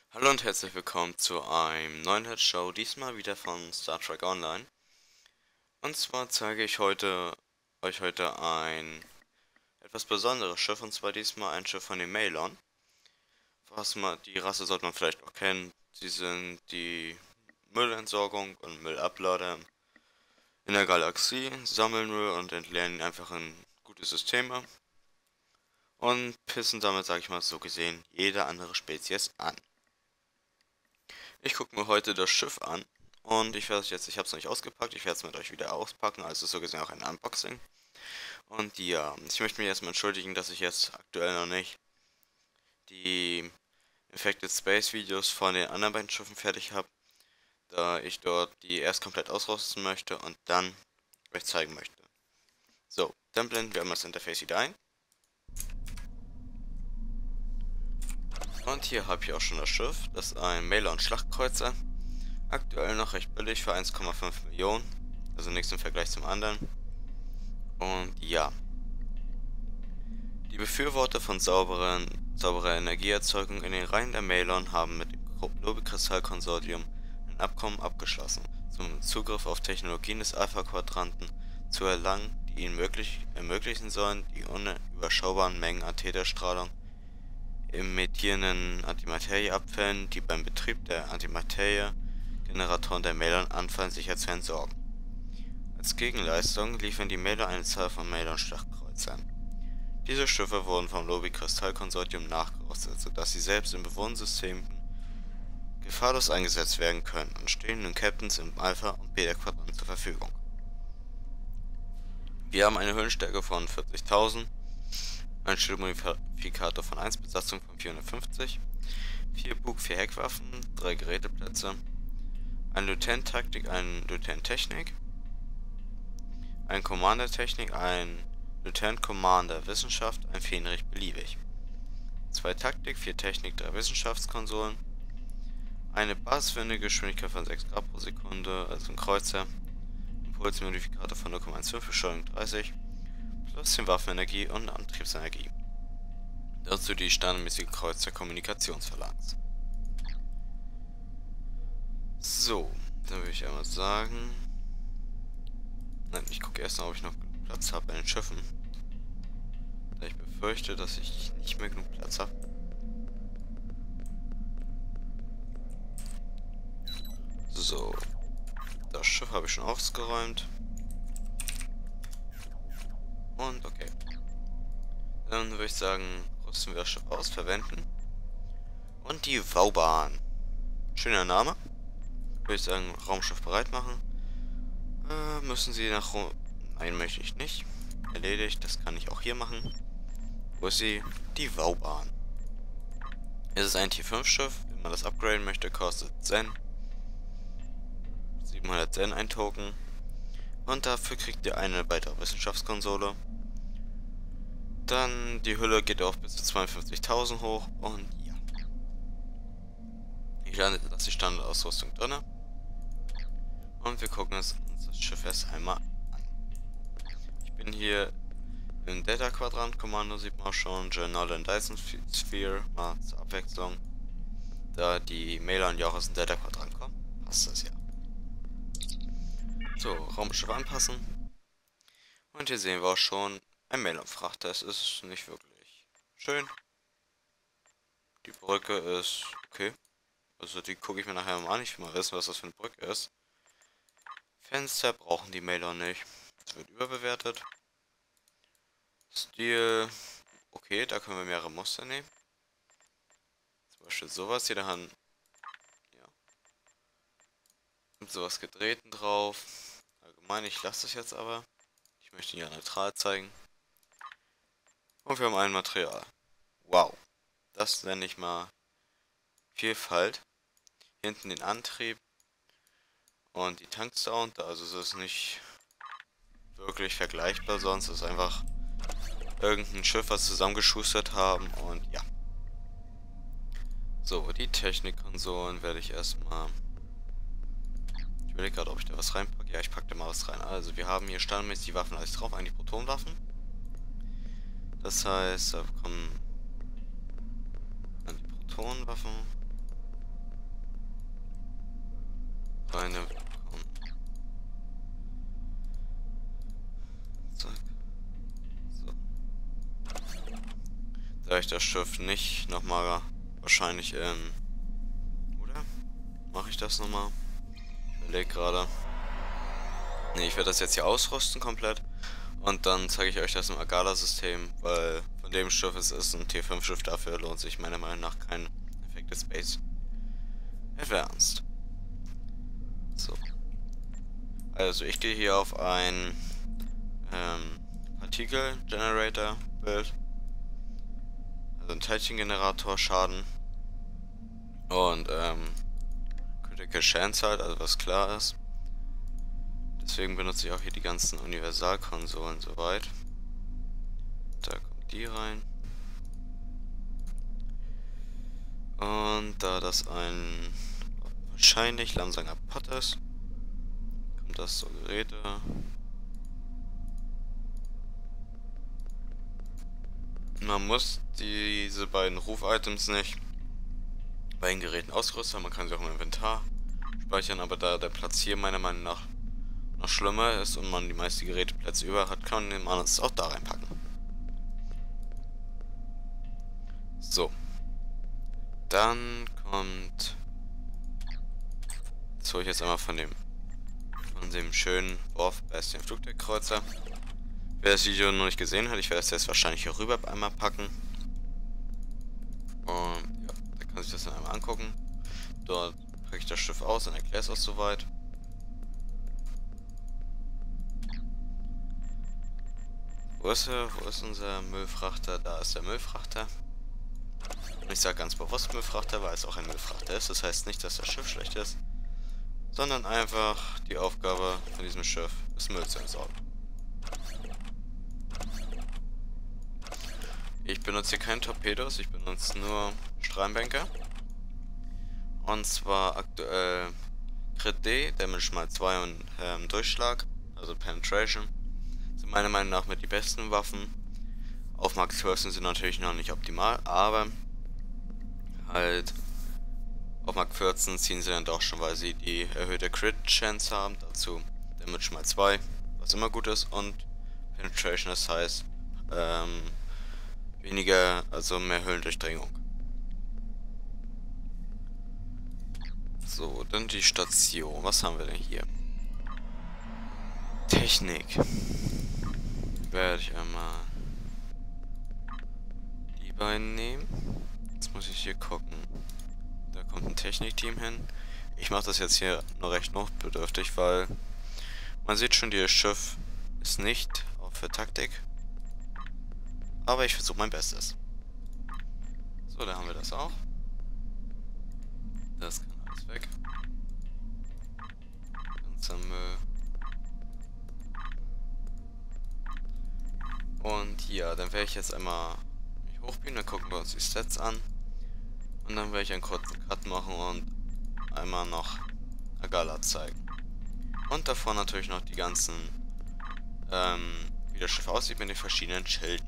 Hallo und herzlich willkommen zu einem neuen Let's Show, diesmal wieder von Star Trek Online. Und zwar zeige ich euch heute ein etwas besonderes Schiff, und zwar diesmal ein Schiff von den Maelon. Die Rasse sollte man vielleicht auch kennen. Sie sind die Müllentsorgung und Müllablader in der Galaxie, sammeln Müll und entleeren ihn einfach in gute Systeme und pissen damit, sag ich mal so gesehen, jede andere Spezies an. Ich gucke mir heute das Schiff an und ich habe es noch nicht ausgepackt, ich werde es mit euch wieder auspacken, also so gesehen auch ein Unboxing. Und ja, ich möchte mich erstmal entschuldigen, dass ich jetzt aktuell noch nicht die Infected Space Videos von den anderen beiden Schiffen fertig habe, da ich dort die erst komplett ausrüsten möchte und dann euch zeigen möchte. So, dann blenden wir einmal das Interface wieder ein. Und hier habe ich auch schon das Schiff, das ist ein Maelon Schlachtkreuzer. Aktuell noch recht billig für 1,5 Millionen, also nichts im Vergleich zum anderen. Und ja, die Befürworter von sauberer Energieerzeugung in den Reihen der Maelon haben mit dem Lobbykristall-Konsortium ein Abkommen abgeschlossen, zum Zugriff auf Technologien des Alpha-Quadranten zu erlangen, die ihnen ermöglichen sollen, die unüberschaubaren Mengen an Thetastrahlung emittierenden Antimaterieabfällen, die beim Betrieb der Antimaterie-Generatoren der Maelon anfallen, sicher zu entsorgen. Als Gegenleistung liefern die Maelon eine Zahl von Maelon-Schlachtkreuzern. Diese Schiffe wurden vom Lobby-Kristall-Konsortium nachgerüstet, sodass sie selbst in bewohnten Systemen gefahrlos eingesetzt werden können und stehen den Captains im Alpha- und Beta-Quadrant zur Verfügung. Wir haben eine Höhenstärke von 40.000, ein Schildmodifikator von 1, Besatzung von 450, 4 Bug, 4 Heckwaffen, 3 Geräteplätze, ein Lieutenant-Taktik, ein Lieutenant-Technik, ein Commander-Technik, ein Lieutenant-Commander Wissenschaft, ein Fähnrich beliebig, 2 Taktik, 4 Technik, 3 Wissenschaftskonsolen, eine Basiswendegeschwindigkeit von 6 Grad pro Sekunde, also ein Kreuzer, Impulsmodifikator von 0,15, Beschleunigung 30, plus 10 Waffenenergie und Antriebsenergie. Dazu die standardmäßige Kreuzer-Kommunikationsphalanx. So, dann würde ich einmal sagen... Nein, ich gucke erst mal, ob ich noch genug Platz habe bei den Schiffen. Da ich befürchte, dass ich nicht mehr genug Platz habe. So, das Schiff habe ich schon ausgeräumt. Und okay. Dann würde ich sagen, rüsten wir das Schiff aus, verwenden. Und die V-Bahn. Schöner Name. Würde ich sagen, Raumschiff bereit machen. Müssen Sie nach Rom... Nein, möchte ich nicht. Erledigt, das kann ich auch hier machen. Wo ist sie? Die V-Bahn. Es ist ein Tier-5-Schiff. Wenn man das upgraden möchte, kostet Zen. 700 Zen ein Token. Und dafür kriegt ihr eine weitere Wissenschaftskonsole. Dann die Hülle geht auf bis zu 52.000 hoch. Und ja. Ich lasse die Standardausrüstung drin. Und wir gucken uns das Schiff erst einmal an. Ich bin hier im Delta-Quadrant-Kommando, sieht man schon. Journal and Dyson Sphere, mal zur Abwechslung. Da die Maelon ja auch aus dem Delta-Quadrant kommen, passt das ja. So, Raumschiff anpassen. Und hier sehen wir auch schon ein Maelon-Frachter. Es ist nicht wirklich schön. Die Brücke ist okay. Also die gucke ich mir nachher mal an. Ich will mal wissen, was das für eine Brücke ist. Fenster brauchen die Maelon nicht. Es wird überbewertet. Stil. Okay, da können wir mehrere Muster nehmen. Zum Beispiel sowas hier, da haben. Ja. Und sowas gedrehten drauf. Allgemein, ich lasse das jetzt aber. Ich möchte ihn ja neutral zeigen. Und wir haben ein Material. Wow. Das nenne ich mal Vielfalt. Hinten den Antrieb. Und die Tanksound. Also es ist nicht wirklich vergleichbar, sonst ist es einfach irgendein Schiff, was zusammengeschustert haben. Und ja. So, die Technikkonsolen werde ich erstmal... Ich überlege gerade, ob ich da was reinpacke. Ja, ich packe da mal was rein. Also, wir haben hier standardmäßig die Waffen alles drauf, eigentlich Protonwaffen. Das heißt, da kommen dann die Protonwaffen. Beine bekommen. Zack. So. Da ich das Schiff nicht nochmal wahrscheinlich in... Oder? Mache ich das nochmal? Überleg gerade. Ne, ich werde das jetzt hier ausrüsten komplett. Und dann zeige ich euch das im Agala-System, weil von dem Schiff es ist ein T5-Schiff, dafür lohnt sich meiner Meinung nach kein Effective Space Advanced. So. Also ich gehe hier auf ein Particle Generator Bild. Also ein Teilchengenerator Schaden. Und Critical Chance halt, also was klar ist. Deswegen benutze ich auch hier die ganzen Universalkonsolen soweit. Da kommt die rein. Und da das ein wahrscheinlich Lamsanger Pot ist, kommt das zur Geräte. Man muss diese beiden Ruf-Items nicht bei den Geräten ausgerüstet, man kann sie auch im Inventar speichern, aber da der Platz hier meiner Meinung nach noch schlimmer ist und man die meisten Geräteplätze über hat, kann man es auch da reinpacken. So. Dann kommt... Das hole ich jetzt einmal von dem schönen Worf Bastion Flugdeckkreuzer. Wer das Video noch nicht gesehen hat, ich werde das jetzt wahrscheinlich hier rüber einmal packen. Und ja, da kann sich das dann einmal angucken. Dort packe ich das Schiff aus und erkläre es auch soweit. Wo ist er? Wo ist unser Müllfrachter? Da ist der Müllfrachter. Und ich sage ganz bewusst Müllfrachter, weil es auch ein Müllfrachter ist. Das heißt nicht, dass das Schiff schlecht ist, sondern einfach die Aufgabe von diesem Schiff ist, Müll zu entsorgen. Ich benutze hier keine Torpedos, ich benutze nur Strahlenbänke. Und zwar aktuell Crit D, Damage mal 2 und Durchschlag, also Penetration. Sind meiner Meinung nach mit die besten Waffen. Auf Max 12 sind sie natürlich noch nicht optimal, aber halt auf Mark 14 ziehen sie dann doch schon, weil sie die erhöhte Crit-Chance haben. Dazu Damage mal 2, was immer gut ist, und Penetration, das heißt weniger, also mehr Höhlendurchdringung. So, dann die Station. Was haben wir denn hier? Technik. Werde ich einmal die beiden nehmen. Jetzt muss ich hier gucken. Da kommt ein Technikteam hin. Ich mache das jetzt hier nur recht notbedürftig, weil man sieht schon, dieses Schiff ist nicht auch für Taktik. Aber ich versuche mein Bestes. So, da haben wir das auch. Das kann alles weg. Ganzer Müll. Und ja, dann werde ich jetzt einmal mich hochbeamen, dann gucken wir uns die Stats an. Und dann werde ich einen kurzen Cut machen und einmal noch Agala zeigen. Und davor natürlich noch die ganzen, wie das Schiff aussieht mit den verschiedenen Schilden.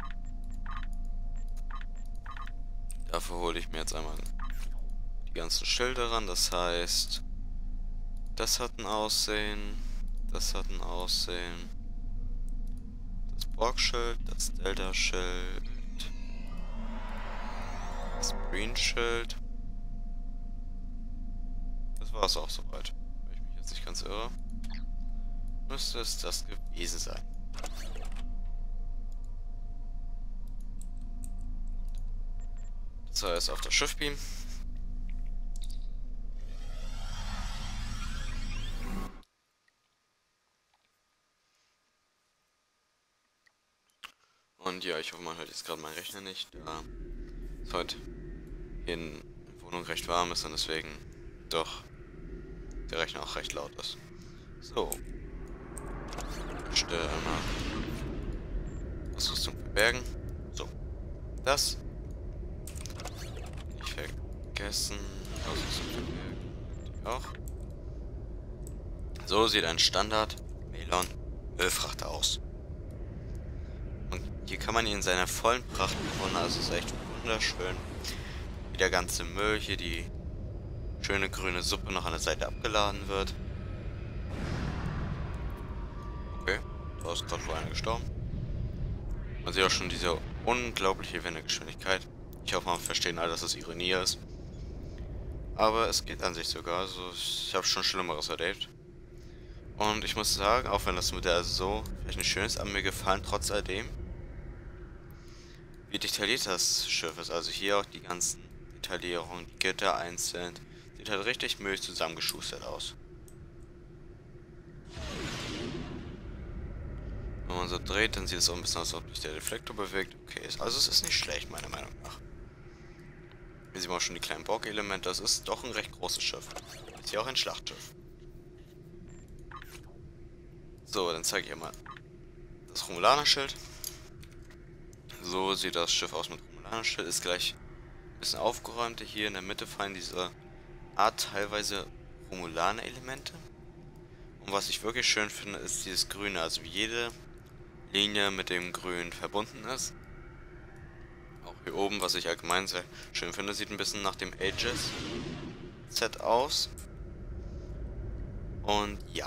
Dafür hole ich mir jetzt einmal die ganzen Schilder ran, das heißt, das hat ein Aussehen, das hat ein Aussehen, das Borg-Schild, das Delta-Schild, das Green-Schild. Das war es auch soweit. Wenn ich mich jetzt nicht ganz irre, müsste es das gewesen sein. Das heißt, auf das Schiff beamen. Und ja, ich hoffe, man hört jetzt gerade meinen Rechner nicht, da es heute hier in der Wohnung recht warm ist und deswegen doch der Rechner auch recht laut ist. So. Stelle einmal Ausrüstung verbergen. So. Das. Nicht vergessen. Ausrüstung verbergen. Die auch. So sieht ein Standard Melon Ölfrachter aus. Und hier kann man ihn in seiner vollen Pracht bewundern. Also es ist echt wunderschön. Wie der ganze Müll hier, die schöne grüne Suppe noch an der Seite abgeladen wird. Okay, da ist gerade wohl einer gestorben. Man sieht auch schon diese unglaubliche Wendegeschwindigkeit. Ich hoffe, man versteht alle, dass es Ironie ist. Aber es geht an sich sogar. Also ich habe schon Schlimmeres erlebt. Und ich muss sagen, auch wenn das Modell so vielleicht nicht schön ist, hat mir gefallen trotz alledem, wie detailliert das Schiff ist. Also hier auch die ganzen Detaillierungen, die Gitter einzeln. Sieht halt richtig mühig zusammengeschustert aus. Wenn man so dreht, dann sieht es auch ein bisschen aus, als ob sich der Deflektor bewegt. Okay, also es ist nicht schlecht, meiner Meinung nach. Hier sieht man auch schon die kleinen Borg-Elemente. Das ist doch ein recht großes Schiff. Ist hier auch ein Schlachtschiff. So, dann zeige ich mal das Romulaner-Schild. So sieht das Schiff aus mit Romulaner-Schild. Ist gleich ein bisschen aufgeräumter. Hier in der Mitte fallen diese Art teilweise Romulaner-Elemente. Und was ich wirklich schön finde, ist dieses Grüne. Also wie jede Linie mit dem Grün verbunden ist. Auch hier oben, was ich allgemein sehr schön finde, sieht ein bisschen nach dem Aegis-Set aus. Und ja.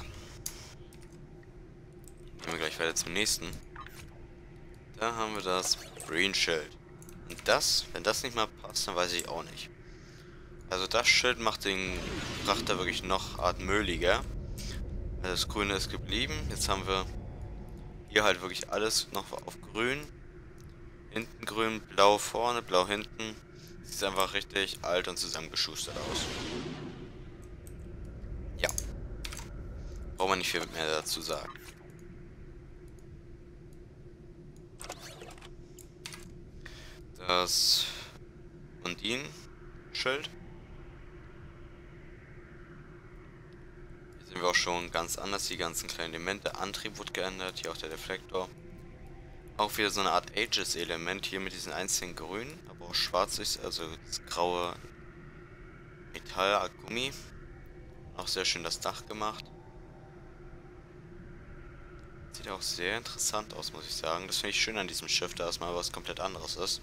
Gehen wir gleich weiter zum nächsten. Da haben wir das Green Schild. Und das, wenn das nicht mal passt, dann weiß ich auch nicht. Also das Schild macht den Frachter wirklich noch artmögliger. Das Grüne ist geblieben. Jetzt haben wir hier halt wirklich alles noch auf grün. Hinten grün, blau vorne, blau hinten. Sieht einfach richtig alt und zusammengeschustert aus. Ja. Braucht man nicht viel mehr dazu sagen. Das Undine-Schild. Hier sehen wir auch schon ganz anders die ganzen kleinen Elemente. Antrieb wurde geändert, hier auch der Deflektor. Auch wieder so eine Art Aegis-Element hier mit diesen einzelnen grünen, aber auch schwarz ist, also das graue Metall-Gummi. Auch sehr schön das Dach gemacht. Sieht auch sehr interessant aus, muss ich sagen. Das finde ich schön an diesem Schiff, da es mal was komplett anderes ist.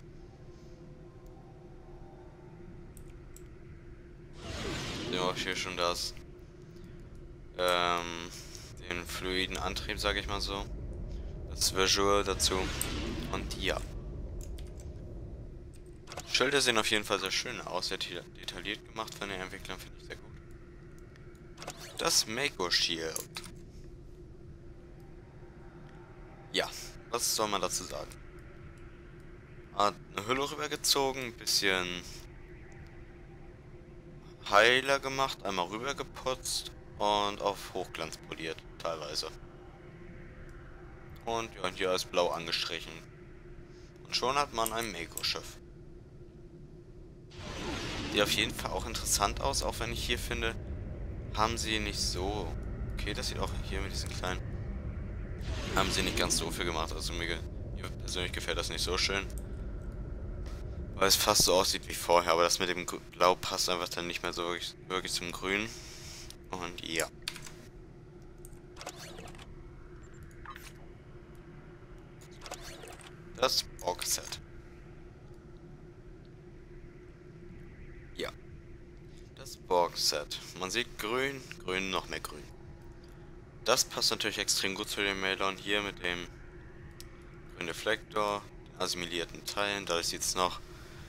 Sehen wir auch hier schon den fluiden Antrieb, sage ich mal so. Das Visual dazu. Und ja. Schilder sehen auf jeden Fall sehr schön aus, sehr detailliert gemacht von den Entwicklern, finde ich sehr gut. Das Mako Shield. Ja, was soll man dazu sagen? Hat eine Hülle rübergezogen, ein bisschen heiler gemacht, einmal rübergeputzt und auf Hochglanz poliert, teilweise. Und ja, hier ist blau angestrichen. Und schon hat man ein Mako-Schiff. Sieht auf jeden Fall auch interessant aus, auch wenn ich hier finde, haben sie nicht so... Okay, das sieht auch hier mit diesen kleinen... Haben sie nicht ganz so viel gemacht, also mir persönlich gefällt das nicht so schön. Weil es fast so aussieht wie vorher, aber das mit dem Blau passt einfach dann nicht mehr so wirklich zum Grün. Und ja. Das Borg-Set. Ja. Das Borg-Set. Man sieht grün, grün, noch mehr grün. Das passt natürlich extrem gut zu den Mailern hier mit dem grünen Deflektor, den assimilierten Teilen. Dadurch sieht es noch,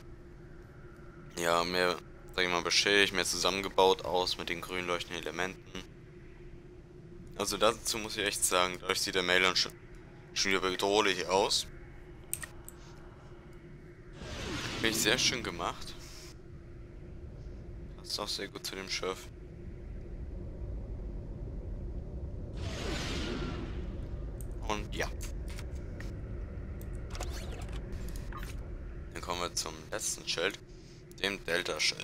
ja, mehr, sag ich mal, beschädigt, mehr zusammengebaut aus mit den grün leuchtenden Elementen. Also dazu muss ich echt sagen, dadurch sieht der Mailer schon wieder bedrohlich aus. Finde ich sehr schön gemacht. Passt auch sehr gut zu dem Schiff. Und ja. Dann kommen wir zum letzten Schild, dem Delta-Schild.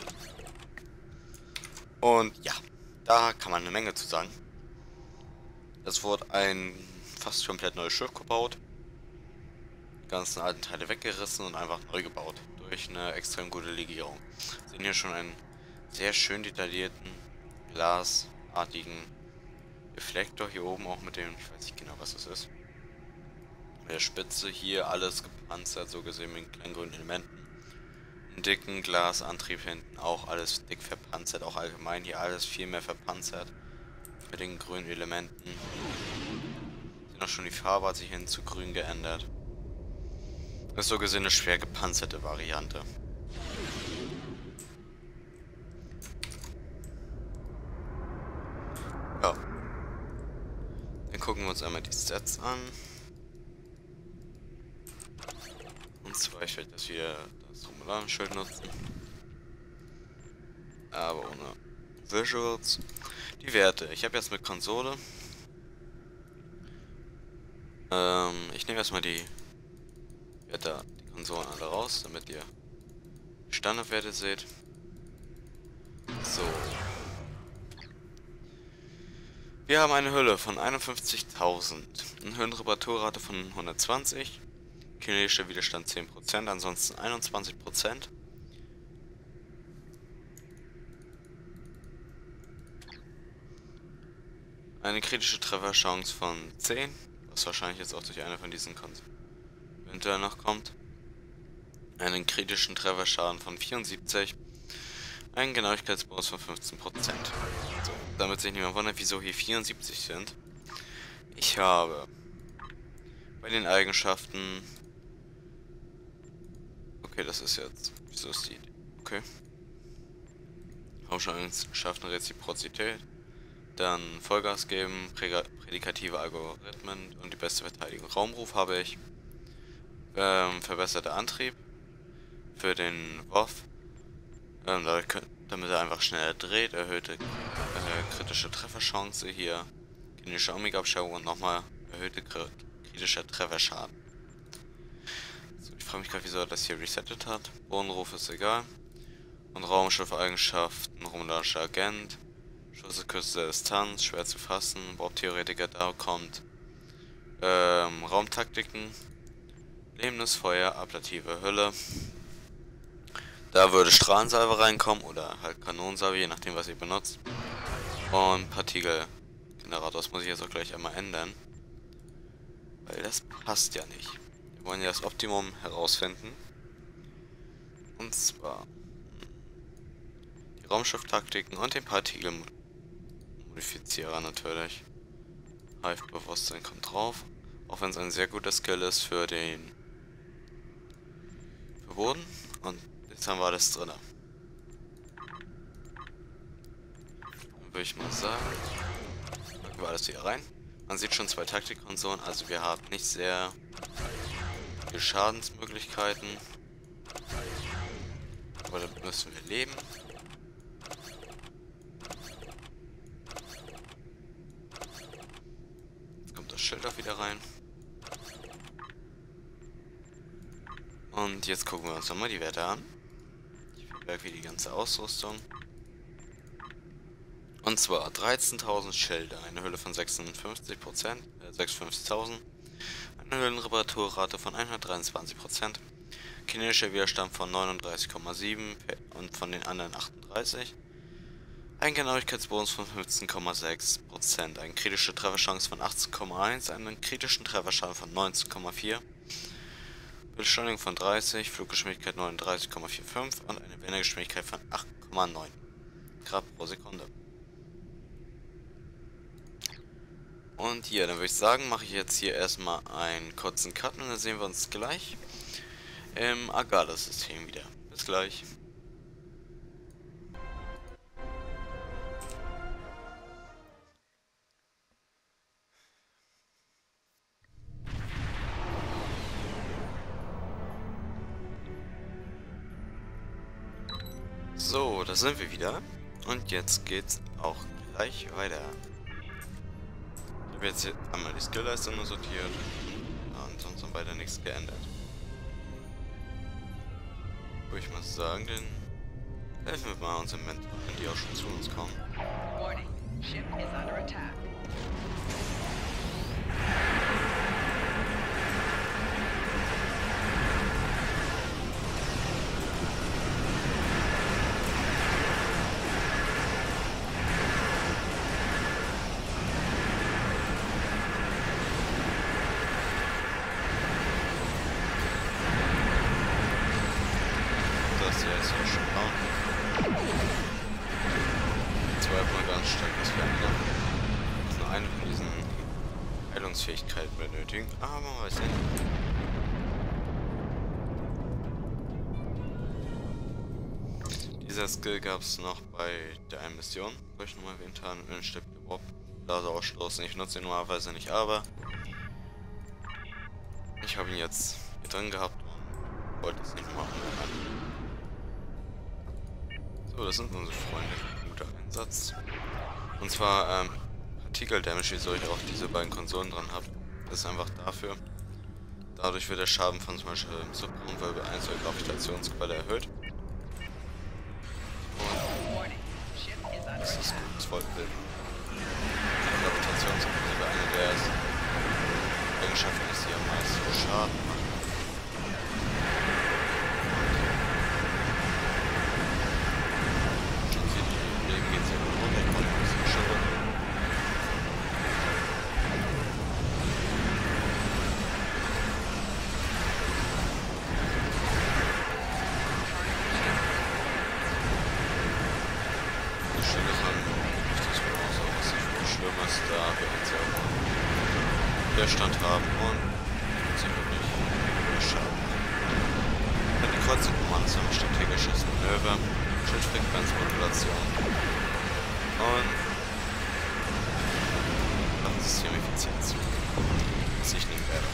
Und ja, da kann man eine Menge zu sagen. Es wurde ein fast komplett neues Schiff gebaut. Die ganzen alten Teile weggerissen und einfach neu gebaut. Durch eine extrem gute Legierung. Wir sehen hier schon einen sehr schön detaillierten, glasartigen Reflektor hier oben auch mit dem, ich weiß nicht genau was das ist. Mit der Spitze hier alles gepanzert, so gesehen mit kleinen grünen Elementen. einen dicken Glasantrieb hinten, auch alles dick verpanzert, auch allgemein hier alles viel mehr verpanzert mit den grünen Elementen. Sehen auch schon, die Farbe hat sich hin zu grün geändert. Das ist so gesehen eine schwer gepanzerte Variante. Ja. Dann gucken wir uns einmal die Stats an. Und zwar, ich werde das wieder das Romulanenschild nutzen. Aber ohne Visuals. Die Werte. Ich habe jetzt mit Konsole. Ich nehme erstmal die Werte, die Konsolen alle raus, damit ihr die Standardwerte seht. So. Wir haben eine Hülle von 51.000, eine Höhenreparaturrate von 120, kinetischer Widerstand 10%, ansonsten 21%. Eine kritische Trefferchance von 10, was wahrscheinlich jetzt auch durch eine von diesen Konsolen noch kommt. Einen kritischen Trefferschaden von 74, einen Genauigkeitsbonus von 15%. So, damit sich niemand wundert, wieso hier 74 sind. Ich habe bei den Eigenschaften... Okay, das ist jetzt... Wieso ist die... Okay. Haupteigenschaften Reziprozität. Dann Vollgas geben, prädikative Algorithmen und die beste Verteidigung. Raumruf habe ich. Verbesserter Antrieb für den WOF. Damit er einfach schneller dreht, erhöhte kritische Trefferchance hier, kinetische Omega-Abschauung und nochmal erhöhte kritischer Trefferschaden. So, ich frage mich gerade, wieso er das hier resettet hat. Bodenruf ist egal. Und Raumschiff-Eigenschaften, romulanischer Agent, Schüsse kürzester Distanz, schwer zu fassen, Warp-Theoretiker, da kommt Raumtaktiken, lebendes Feuer, ablative Hülle. Da würde Strahlensalve reinkommen oder halt Kanonensalve, je nachdem was ihr benutzt. Und Partikelgenerator, das muss ich jetzt auch gleich einmal ändern. Weil das passt ja nicht. Wir wollen ja das Optimum herausfinden. Und zwar die Raumschifftaktiken und den Partikelmodifizierer natürlich. Hive-Bewusstsein kommt drauf. Auch wenn es ein sehr guter Skill ist für den Boden. Und jetzt haben wir alles drin. Dann würde ich mal sagen, packen wir alles hier rein. Man sieht schon zwei Taktikkonsolen, also wir haben nicht sehr viele Schadensmöglichkeiten. Aber damit müssen wir leben. Jetzt kommt das Schild auch wieder rein. Und jetzt gucken wir uns nochmal die Werte an. Ich verberge wie die ganze Ausrüstung. Und zwar 13.000 Schilder, eine Hülle von 56%, 56.000, eine Hüllenreparaturrate von 123%, kinetischer Widerstand von 39,7 und von den anderen 38, ein Genauigkeitsbonus von 15,6%, eine kritische Trefferchance von 18,1, einen kritischen Trefferschaden von 19,4, Beschleunigung von 30, Fluggeschwindigkeit 39,45 und eine Wendegeschwindigkeit von 8,9 Grad pro Sekunde. Und hier, dann würde ich sagen, mache ich jetzt hier erstmal einen kurzen Cut und dann sehen wir uns gleich im Agala-System wieder. Bis gleich. So, da sind wir wieder. Und jetzt geht's auch gleich weiter. Ich habe jetzt hier einmal die Skillleiste nur sortiert. Ja, und sonst noch weiter nichts geändert. Würde ich mal sagen, dann helfen wir mal unseren Mentoren, wenn die auch schon zu uns kommen. Warning, ship is under attack. Das ja schon bauen. Zweifel ganz stark, dass wir nur eine von diesen Heilungsfähigkeiten benötigen, aber man weiß nicht. Dieser Skill gab es noch bei der einen Mission, wo ich nochmal erwähnt habe, in Stück Bob. Also ausstoßen. Ich nutze ihn normalerweise nicht, aber ich habe ihn jetzt hier drin gehabt und wollte es nicht machen. So, das sind unsere Freunde. Guter Einsatz. Und zwar Particle Damage, wieso ich auch diese beiden Konsolen dran habe. Das ist einfach dafür. Dadurch wird der Schaden von zum Beispiel Subraumwölbe 1 oder Gravitationsquelle erhöht. Das ist gut, das Volkbild. Die Gravitationsquelle wäre eine der Eigenschaften, ist, die am meisten Schaden macht. Steht hier die Leben geht hier runter, ich komme ein bisschen schneller. Da wir uns ja auch Widerstand haben und sie wirklich Schaden. Die Kreuzung-Kommandos haben strategisches Manöver, Schildfrequenzmodulation und Systemeffizienz, was ich nehmen werde.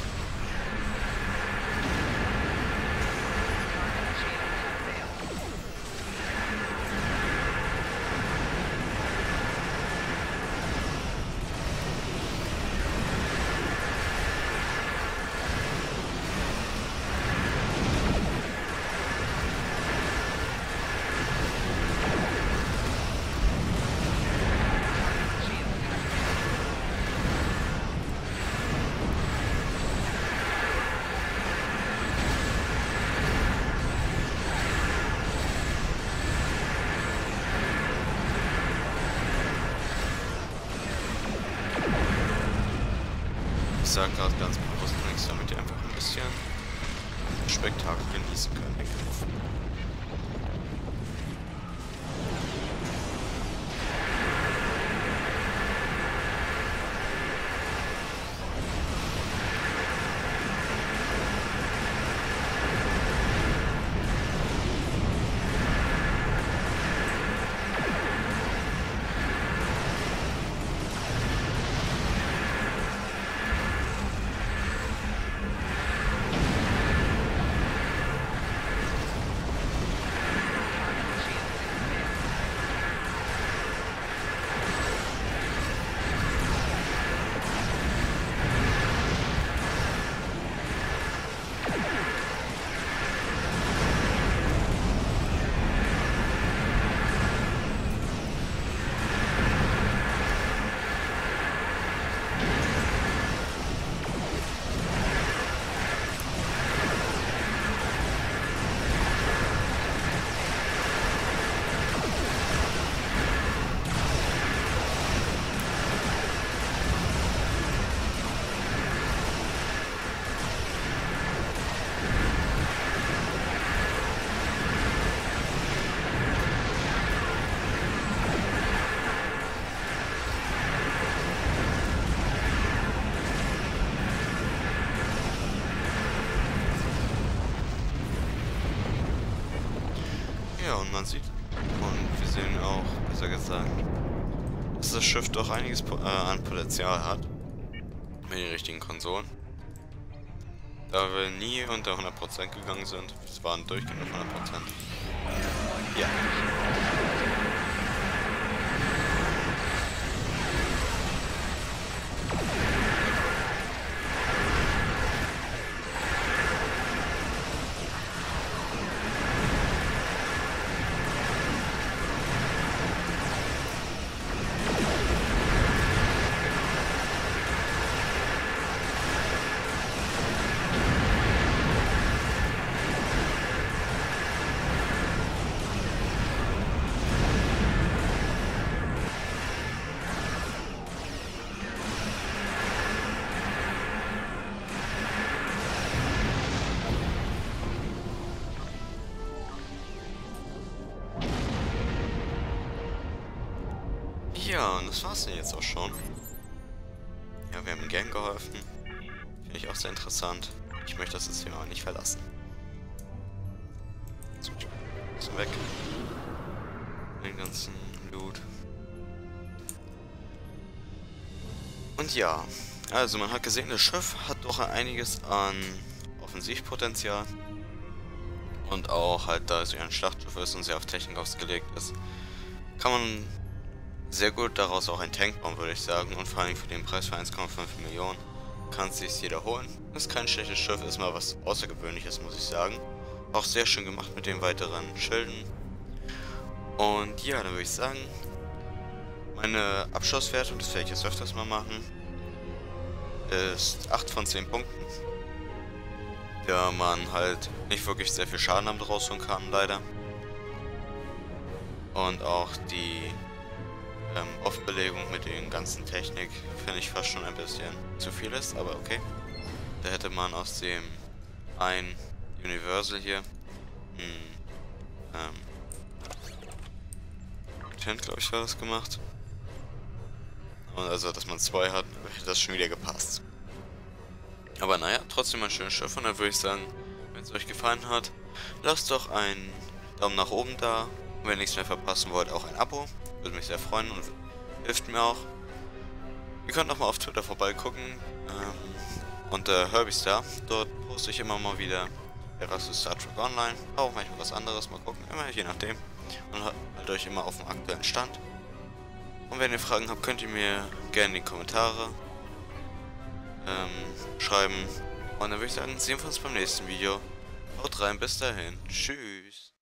Ich sage gerade ganz bewusst nichts, damit ihr einfach ein bisschen Spektakel genießen könnt. Ja, und man sieht, und wir sehen auch, besser gesagt, dass das Schiff doch einiges an Potenzial hat. Mit den richtigen Konsolen. Da wir nie unter 100% gegangen sind, es waren durchgehend auf 100%. Ja. Ja, und das war's denn jetzt auch schon. Ja, wir haben Gang geholfen. Finde ich auch sehr interessant. Ich möchte das System aber nicht verlassen. So, bisschen weg. Den ganzen Loot. Und ja, also man hat gesehen, das Schiff hat doch einiges an Offensivpotenzial. Und auch halt, da es ja ein Schlachtschiff ist und sehr auf Technik ausgelegt ist, kann man sehr gut daraus auch ein Tank bauen, würde ich sagen. Und vor allem für den Preis von 1,5 Millionen kann es sich jeder holen. Ist kein schlechtes Schiff, ist mal was Außergewöhnliches, muss ich sagen. Auch sehr schön gemacht mit den weiteren Schilden. Und ja, dann würde ich sagen, meine Abschlusswertung, das werde ich jetzt öfters mal machen, ist 8 von 10 Punkten. Da man halt nicht wirklich sehr viel Schaden damit rausholen kann, leider. Und auch die Aufbelegung mit den ganzen Technik finde ich fast schon ein bisschen zu viel ist, aber okay. Da hätte man aus dem ein Universal hier Tent, glaube ich, war das gemacht. Und also, dass man 2 hat, hätte das schon wieder gepasst. Aber naja, trotzdem ein schönes Schiff und dann würde ich sagen, wenn es euch gefallen hat, lasst doch einen Daumen nach oben da. Und wenn ihr nichts mehr verpassen wollt, auch ein Abo. Würde mich sehr freuen und hilft mir auch. Ihr könnt auch mal auf Twitter vorbeigucken. Unter Herbystar. Dort poste ich immer mal wieder etwas zu Star Trek Online. Auch manchmal was anderes, mal gucken. Immer je nachdem. Und halt euch immer auf dem aktuellen Stand. Und wenn ihr Fragen habt, könnt ihr mir gerne in die Kommentare schreiben. Und dann würde ich sagen, sehen wir uns beim nächsten Video. Haut rein, bis dahin. Tschüss.